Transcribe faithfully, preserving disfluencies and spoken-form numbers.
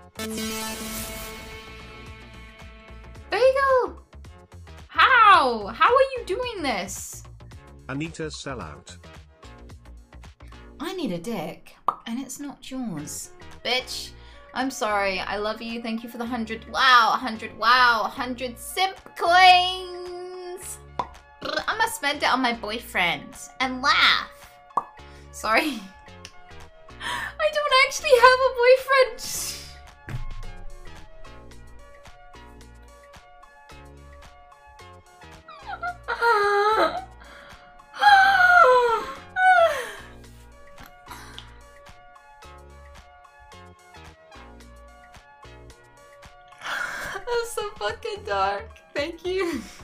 There you go. How? How are you doing this? Anita sellout. I need a dick, and it's not yours. Bitch, I'm sorry. I love you. Thank you for the hundred. Wow, a hundred. Wow, a hundred simp coins. I'm gonna spend it on my boyfriend and laugh. Sorry. I don't actually have a boyfriend. That's so fucking dark. Thank you.